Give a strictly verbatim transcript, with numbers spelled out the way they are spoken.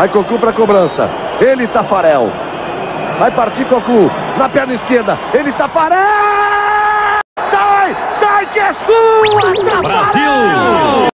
Vai Cocu pra cobrança. Ele, Tafarel. Vai partir Cocu. Na perna esquerda. Ele, Tafarel. Sai, sai que é sua, Tafarel. Brasil.